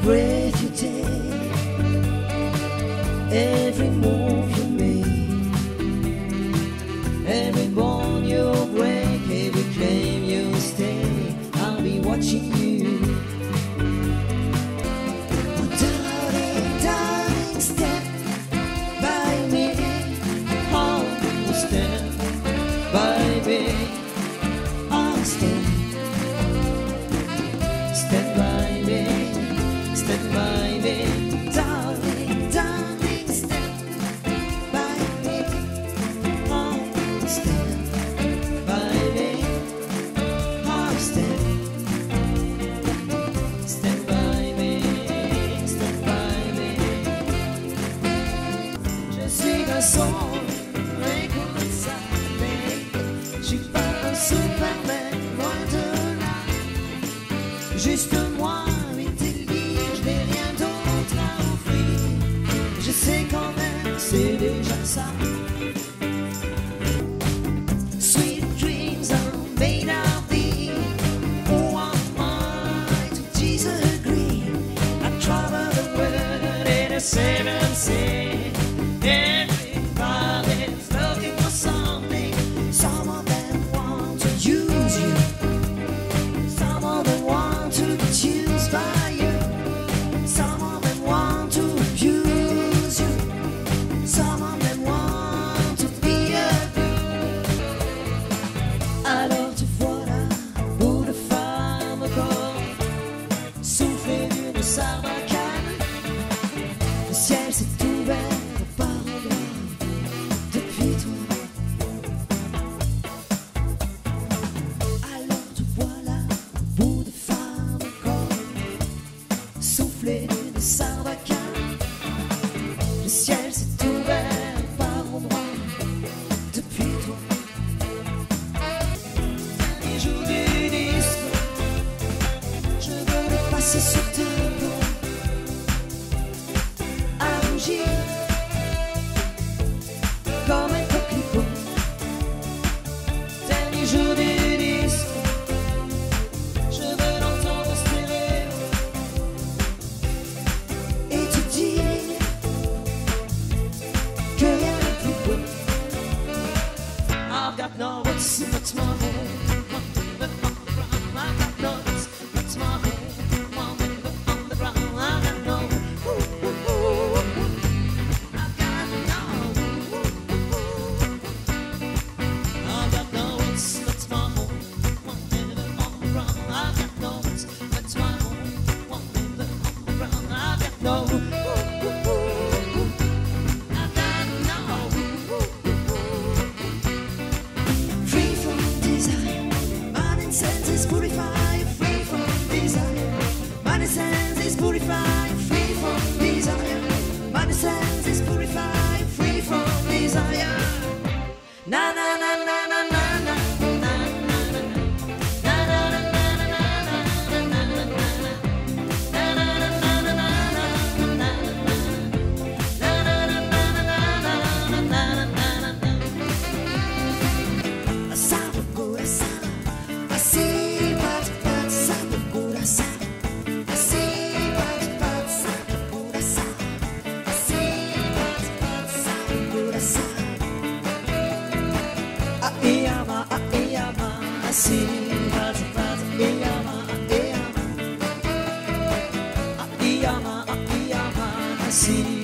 breath you take, every move you make, every bone you break, every claim you stay, I'll be watching you. Without a dying step by me, I'll stand by me, I'll stand by me, stand by me, darling, darling, stand by me, I'll stand by me, I'll stand by me, stand by me. Je suis un son, écoute ça, mais je suis pas un Superman, loin de là. Juste moi, mais tes livres, je n'ai rien d'autre à offrir. Je sais quand même, c'est déjà ça. Sweet dreams are made of thee. Who am I to disagree? I travel the world in a seven sea. Everybody's looking for something. Some of them want to use you. Some of them want to be used by you. Some of them want to abuse you. Some of them want to be abused. Alors te voilà, bout de femme encore, soufflé d'une sarbacane. Le ciel s'est ouvert par endroits depuis toi. Alors te voilà, bout de femme encore, soufflé d'une sarbacane. Le ciel s'est ouvert par endroits depuis toi. Dernier jour du disque, je veux le passer sur tes peaux, à rougir comme un coquelicot. Dernier jour du disque, je veux l'entendre stéréo et te dire que rien n'est plus beau. I've got no words, but my head, I've got no words, but my head, on the ground, I've got no, I've got no words, but my head, on the ground, I've got no words, but my head, on the ground, I've got no, I've got no. Free from desire, mind and senses purified. Free from desire, mind and senses purified. Free from desire, mind and senses purified. Free from desire. Na na na na na na na. See